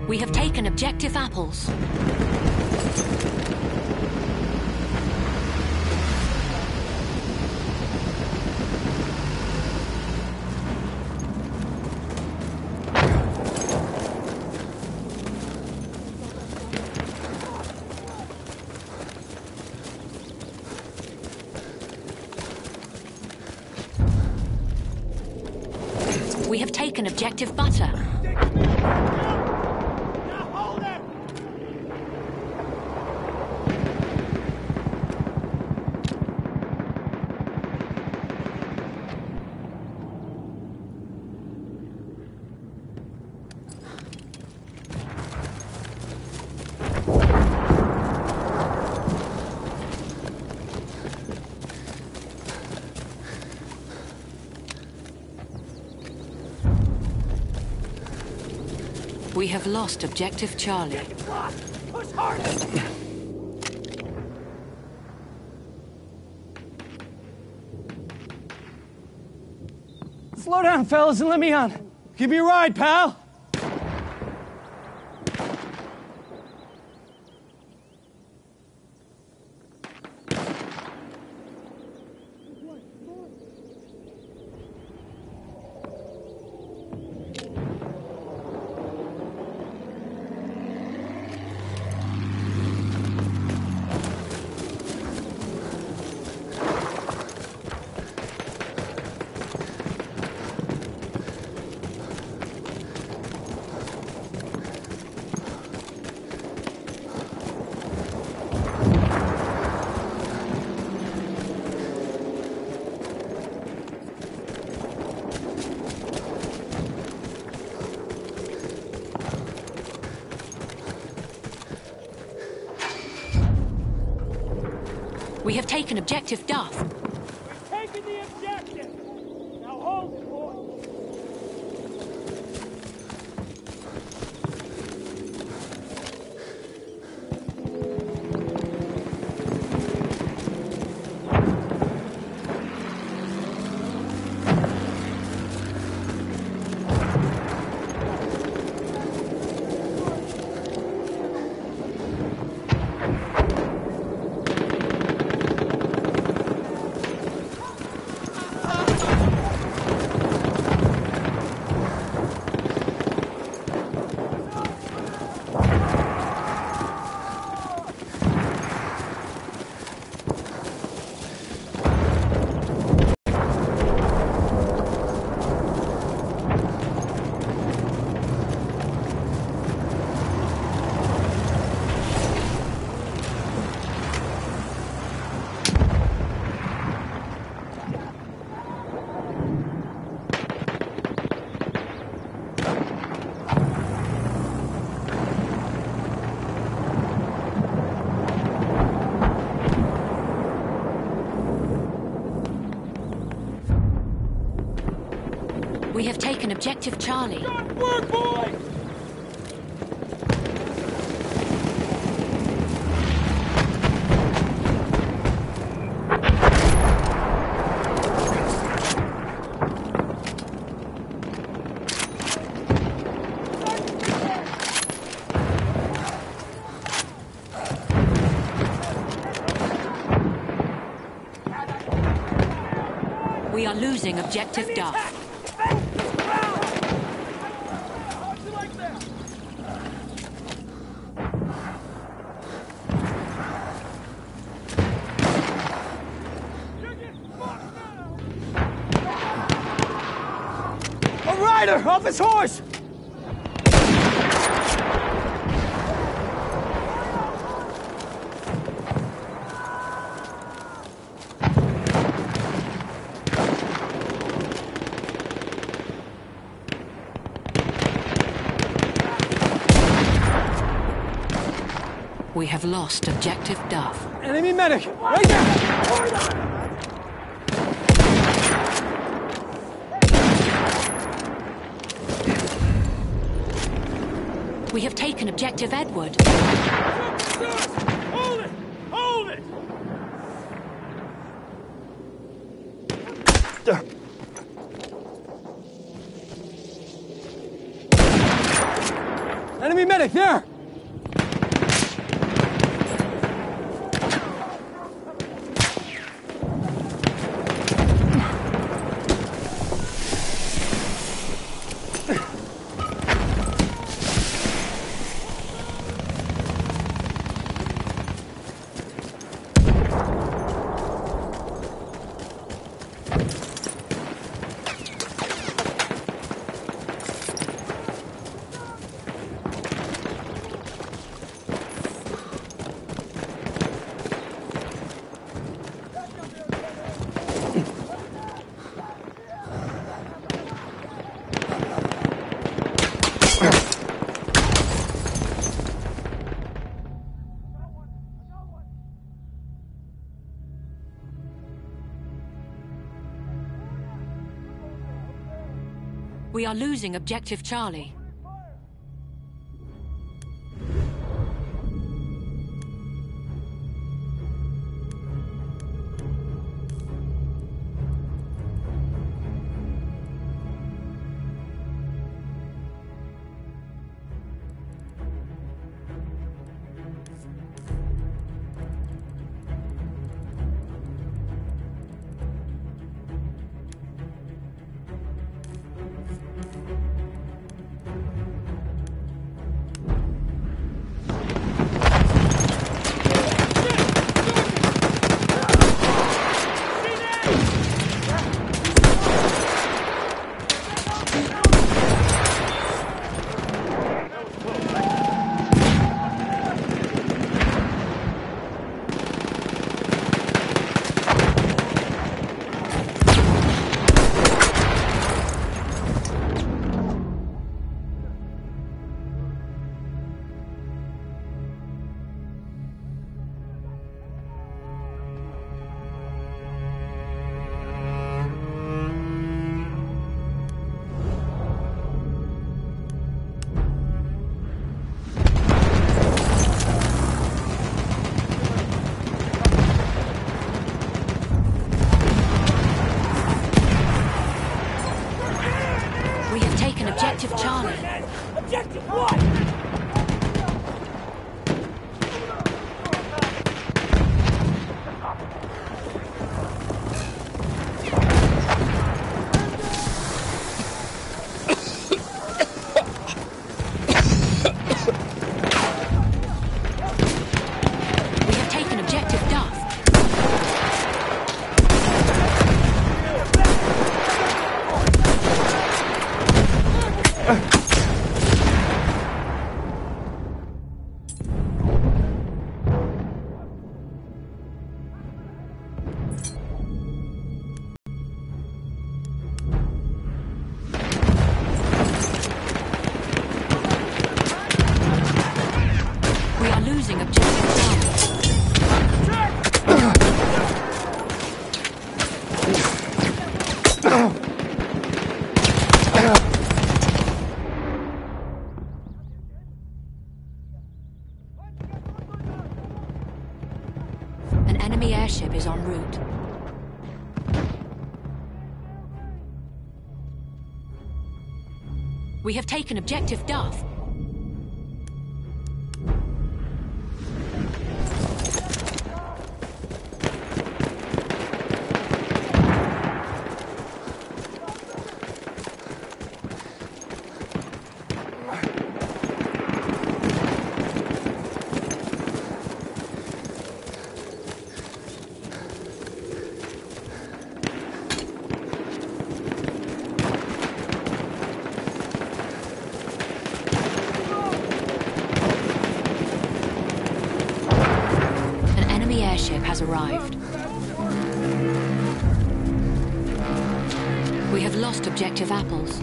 We have taken objective apples. We have taken objective butter. We have lost objective Charlie. Push harder! Slow down, fellas, and let me on. Give me a ride, pal. We have taken objective Duff. We've taken the objective! Now hold it, boys! We have taken objective Charlie. Good work, boys! We are losing objective Duff. A rider! Off his horse! We have lost objective Duff. Enemy medic! Right there! We have taken objective Edward. Hold it! Hold it! Enemy Enemy medic, there! We are losing Objective Charlie. Objective Charlie. Objective what? An enemy airship is en route. We have taken Objective Duff. Airship has arrived. We have lost Objective Apples.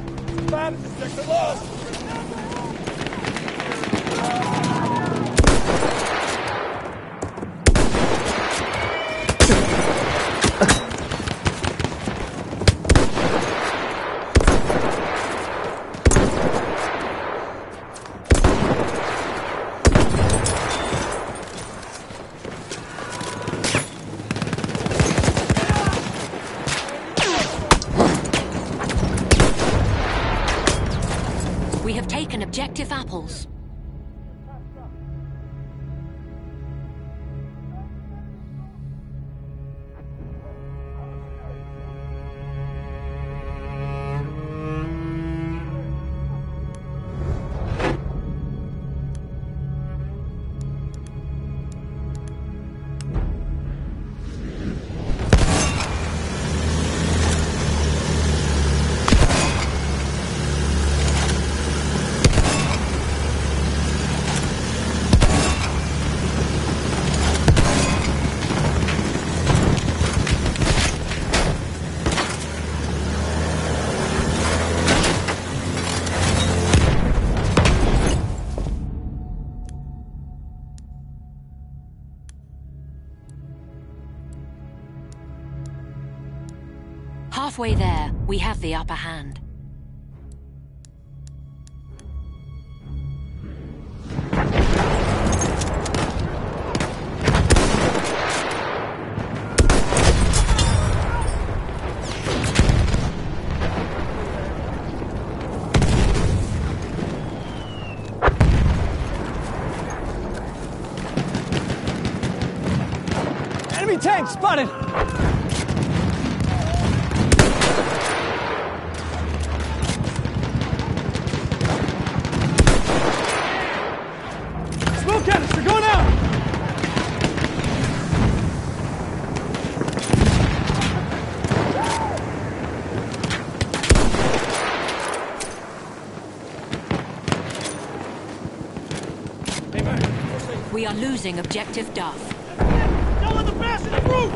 We have taken Objective Apples. halfway there, we have the upper hand. Enemy tank spotted! Smoke canister going out! We are losing objective Duff. Don't let them pass in the roof!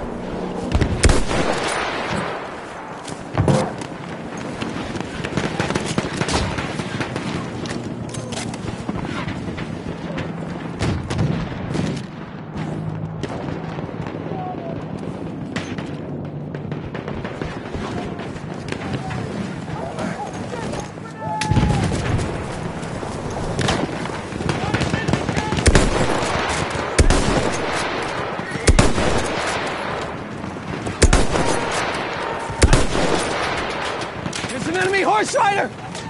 There's an enemy horse rider!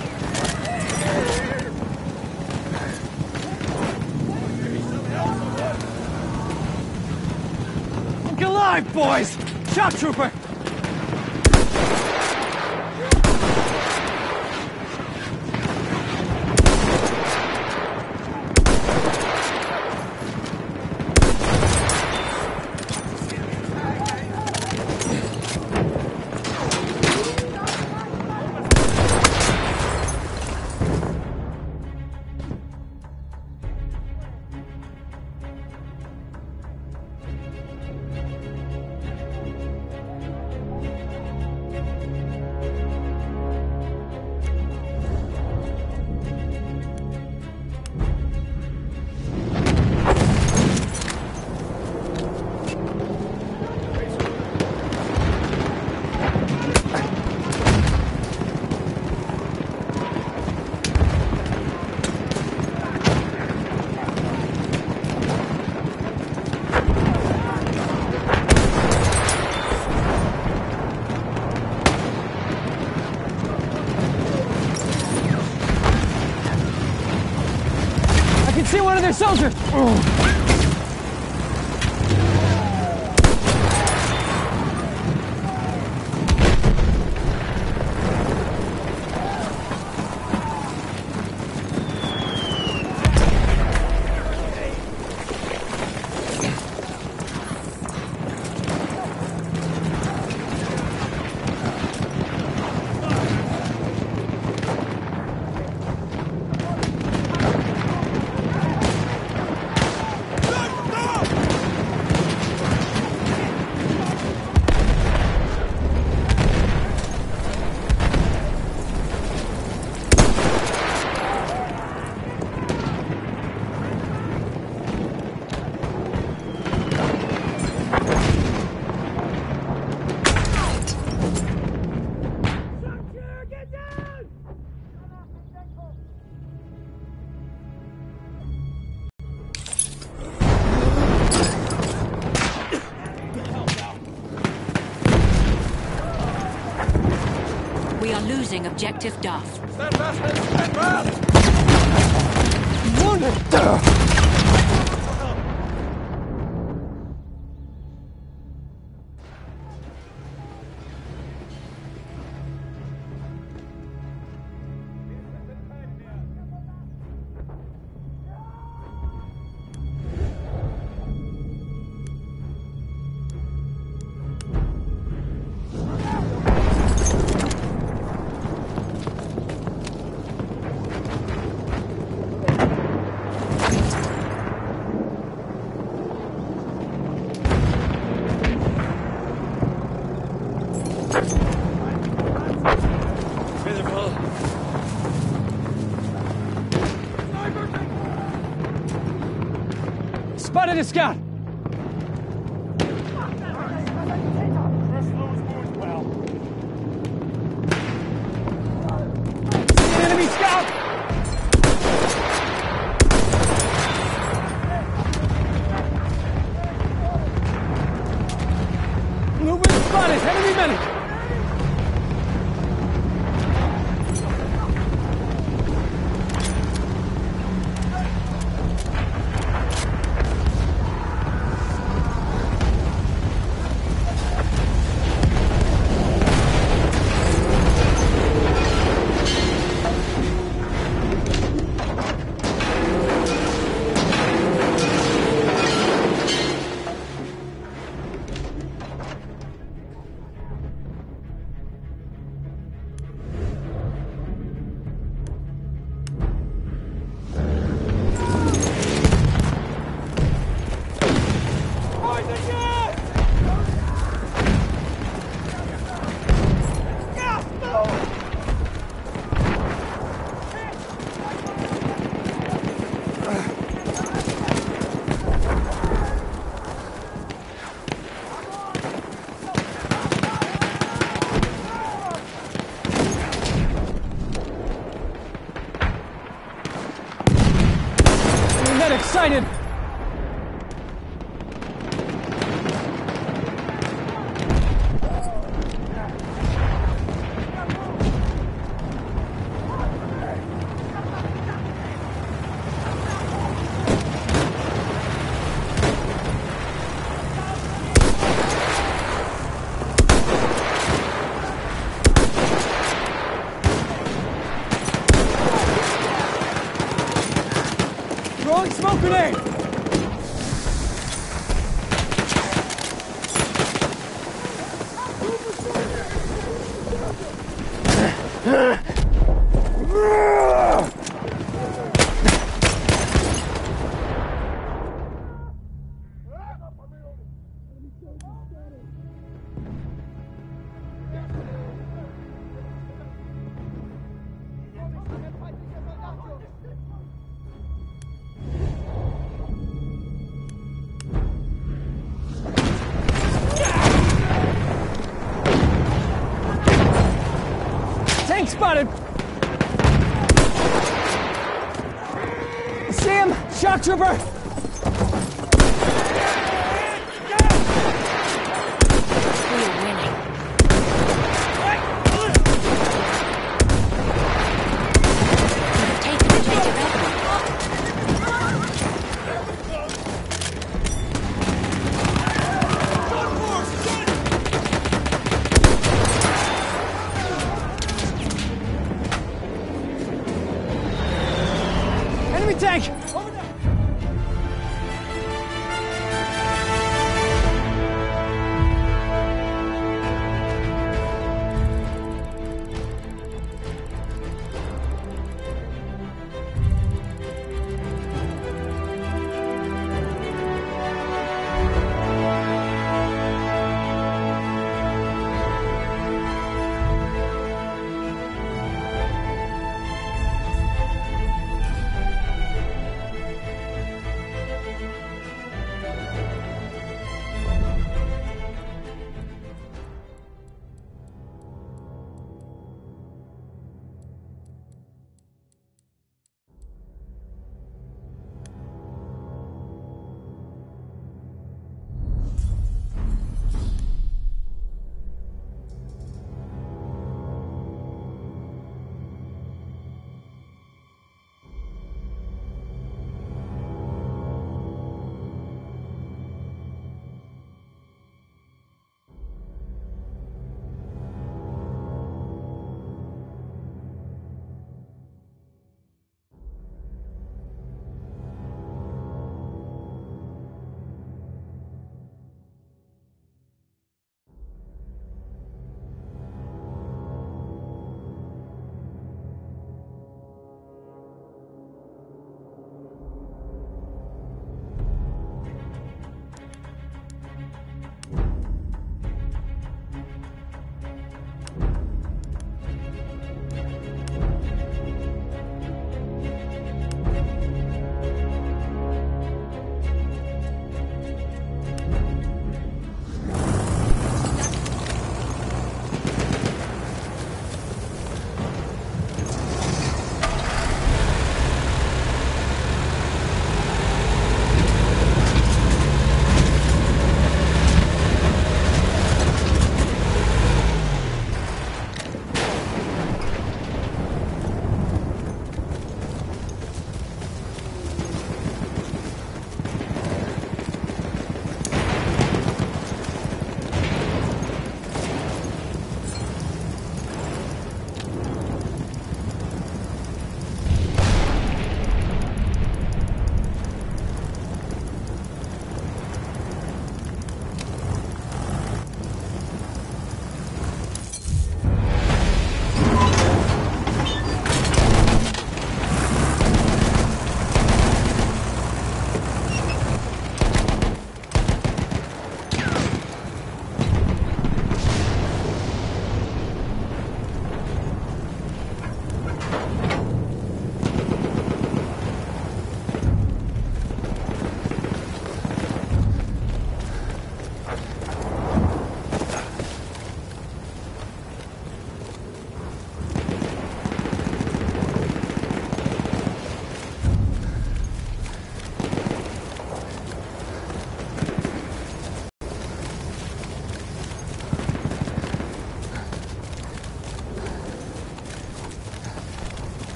Look alive, boys! Shock trooper! I can see one of their soldiers! Get down! We are losing objective Duff. Stand fast, men! Stand fast! Spotted a scout! First Louis wound well. excited! Throwing smoke grenade! Tank spotted! See him! Shock trooper! We are winning. We've taken objective Alpha. Enemy tank!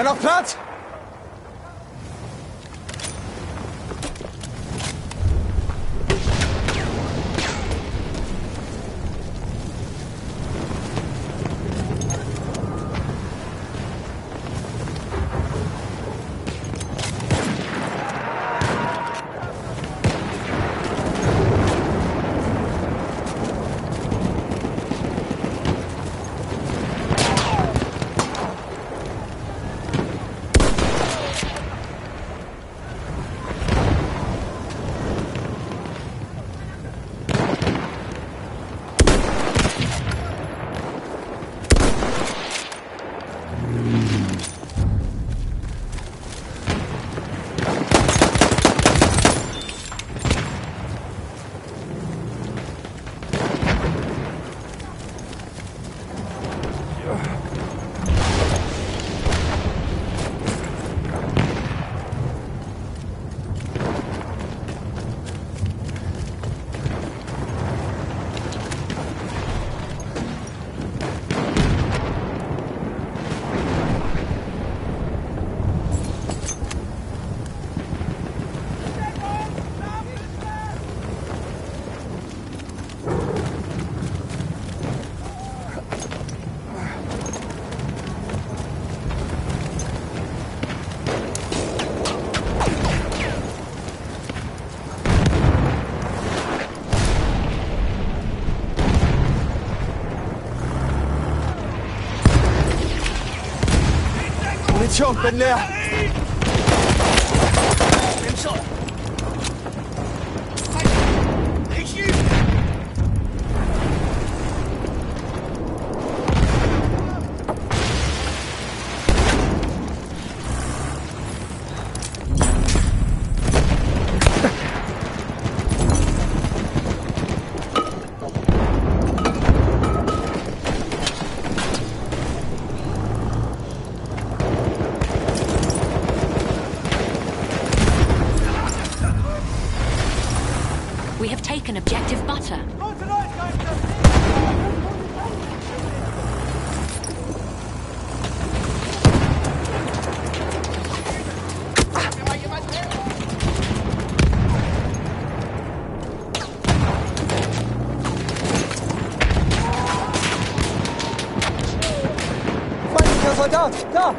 da noch Platz? Munition, bin leer. Nimm schon. Ich übe. We have taken objective butter. Feindlicher Soldat, da!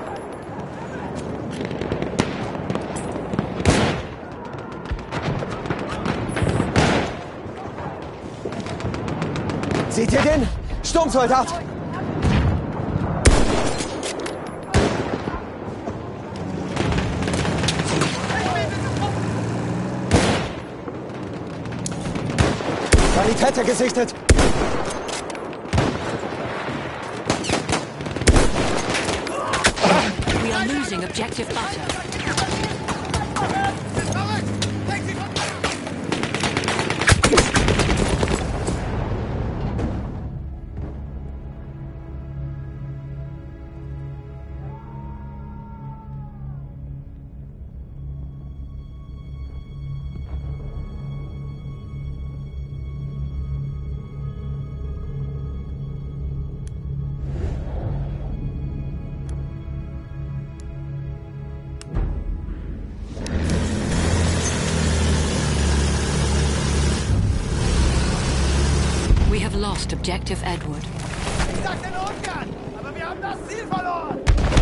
Seht ihr den? Sturmsoldat! Sanitäter gesichtet! We are losing objective butter. We have lost objective Edward. Ich sagte nur ungern, aber wir haben das Ziel verloren!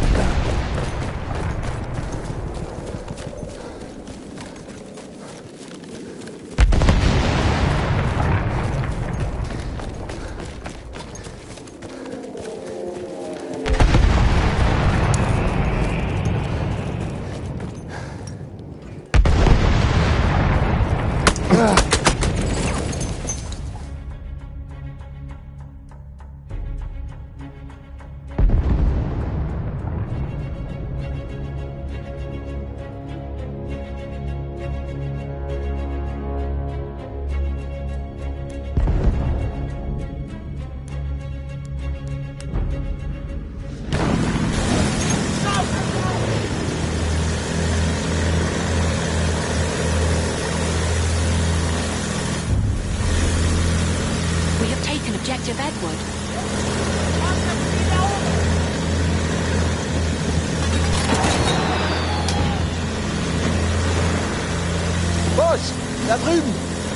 Objective Edward. Busch, da drüben!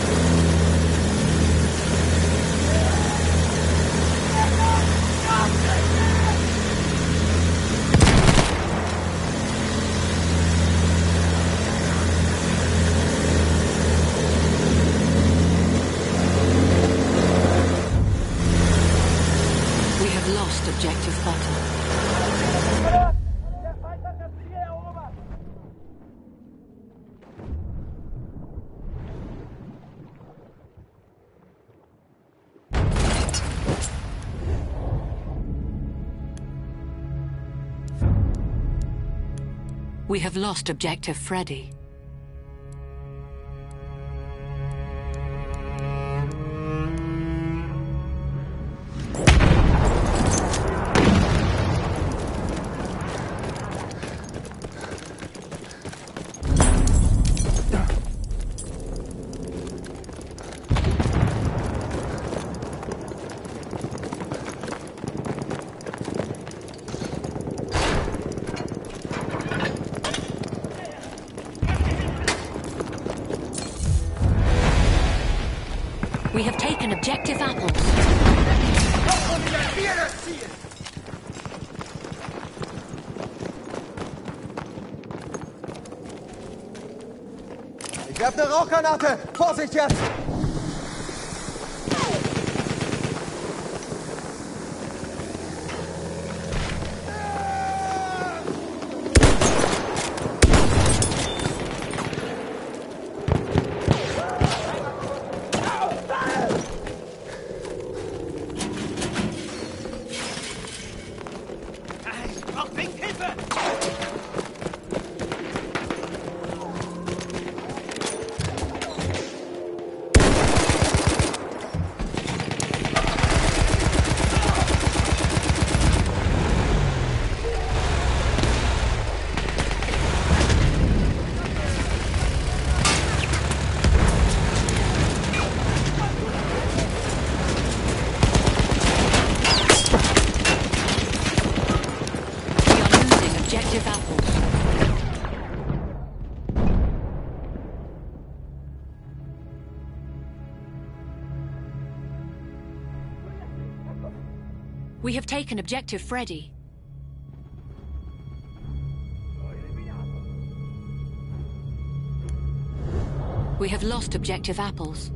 We have lost objective butter. Der Feind hat das Ziel erobert! We have lost objective Freddy. We have taken objective apples. Ich werfe eine Rauchgranate! Vorsicht jetzt! Ich brauch dringend Hilfe! We are losing objective apples. We have taken objective Freddy. We have lost objective apples.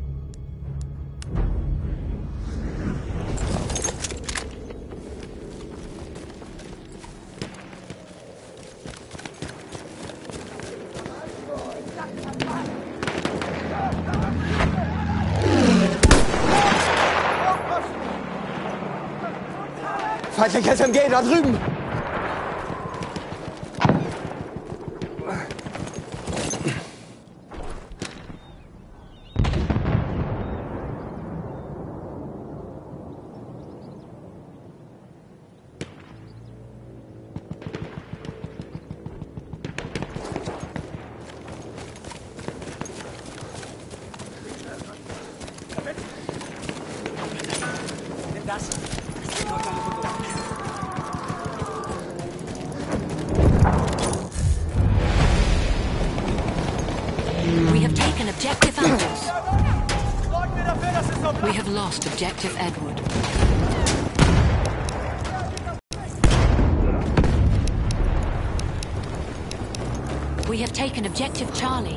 Feindliches MG da drüben! Nimm das. Das ist noch keine Foto. We have taken objective apples. Sorgen wir dafür, dass es noch We have lost objective Edward. We have taken objective Charlie.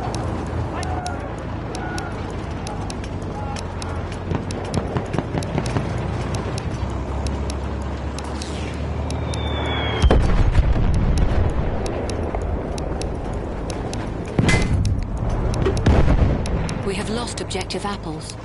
We have lost objective apples.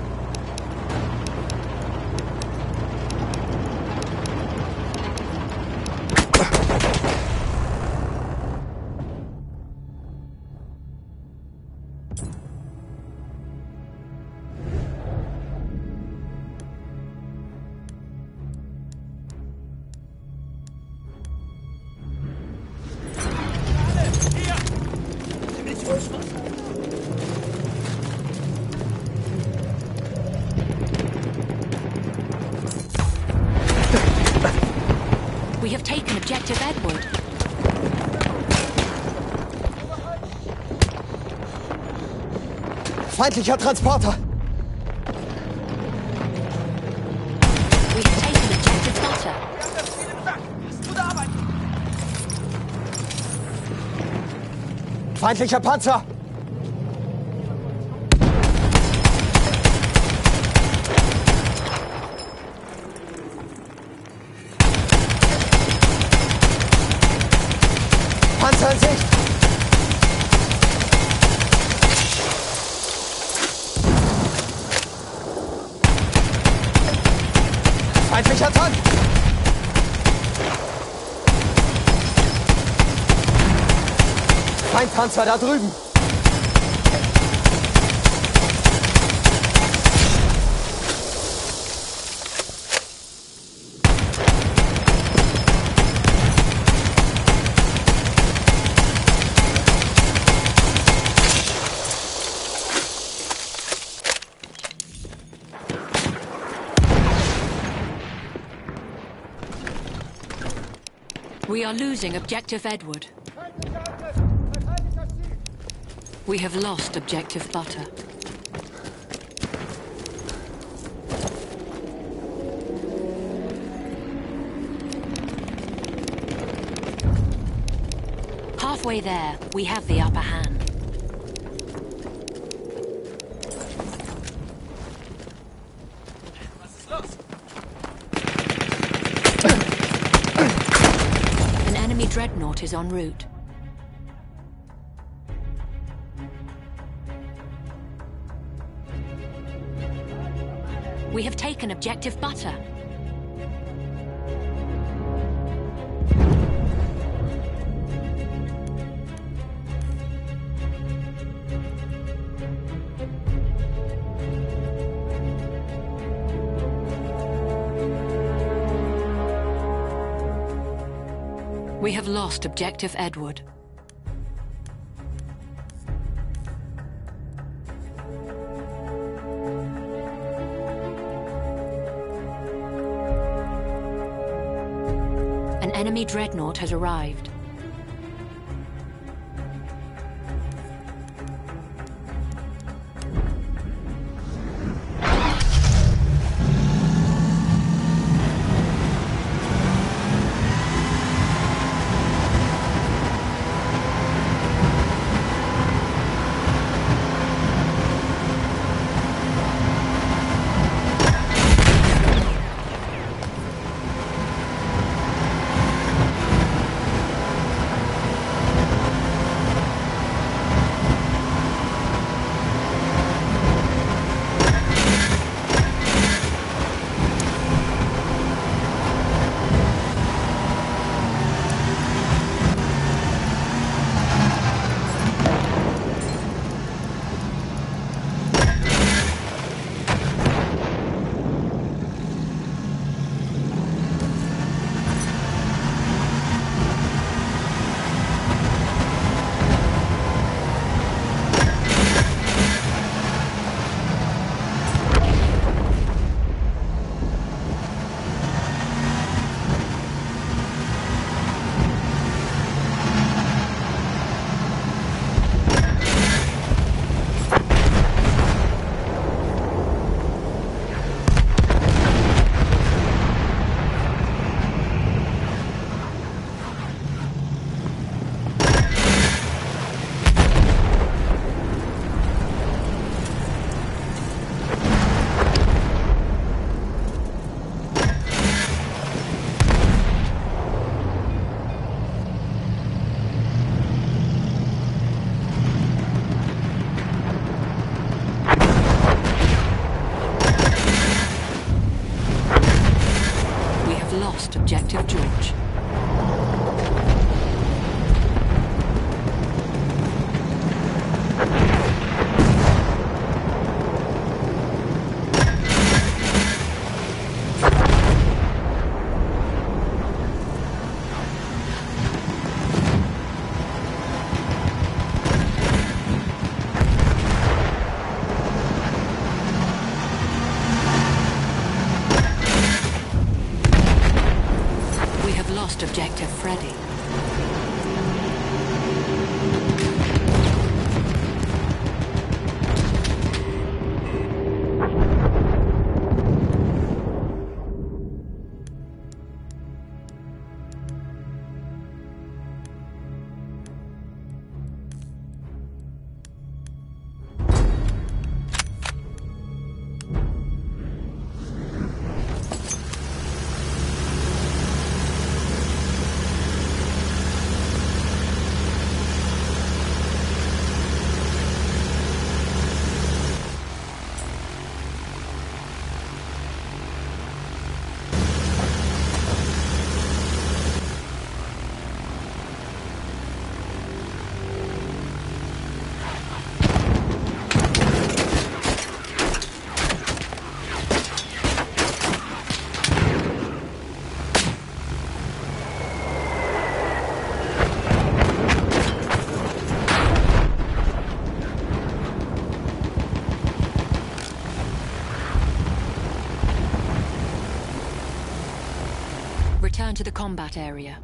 We have taken objective Edward. Feindlicher Transporter. We have taken objective butter. Wir haben das Ziel im Sack. Gute Arbeit. Feindlicher Panzer. Panzer in Sicht. Feindlicher Tank. Feindpanzer da drüben. We are losing objective Edward. We have lost objective butter. Halfway there, we have the upper hand. Was ist los? An enemy dreadnought is en route. We have taken objective butter. We have lost objective Edward. An enemy dreadnought has arrived. return to the combat area.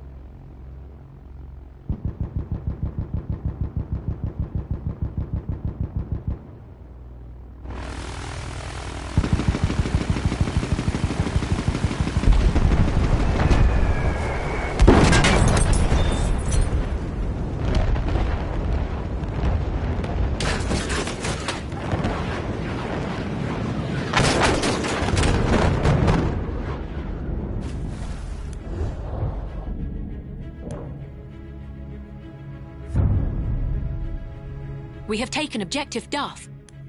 We have taken objective Duff.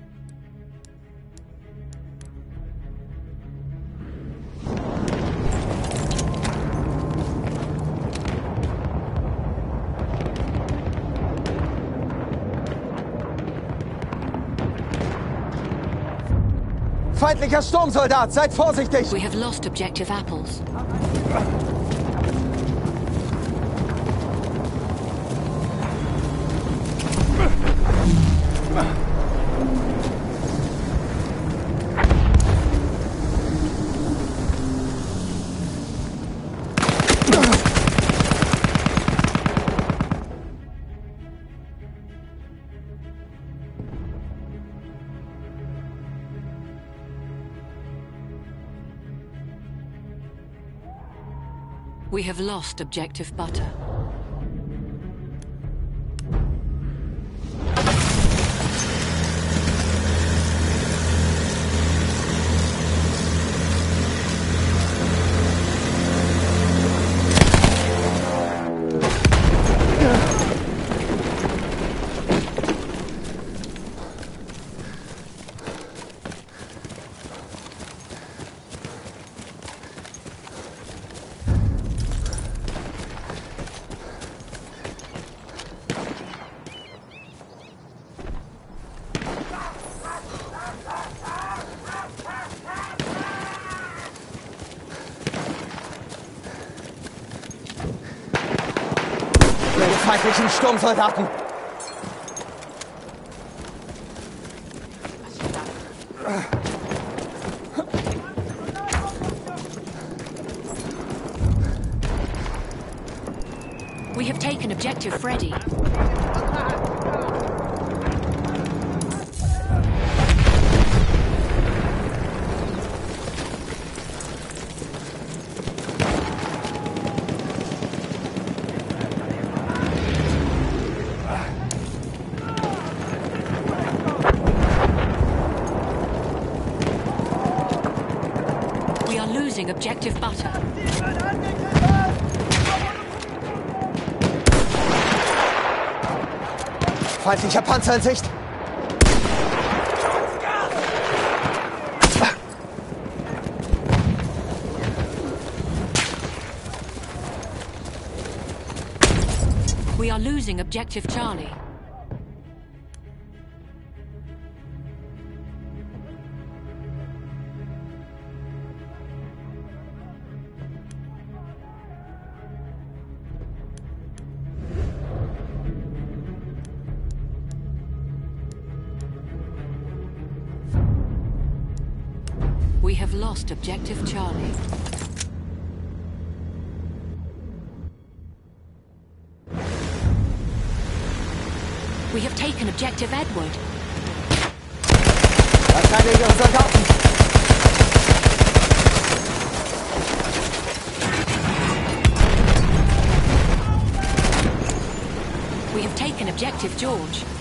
Feindlicher Sturmsoldat, seid vorsichtig! We have lost objective Apples. We have lost objective Butter. Feindlichen Sturmsoldaten! We have taken objective Freddy. We are losing objective Butter. Feindlicher Panzer in Sicht! We are losing objective Charlie. We have lost objective Charlie. We have taken objective Edward. Verteidige ihre Soldaten! We have taken objective George.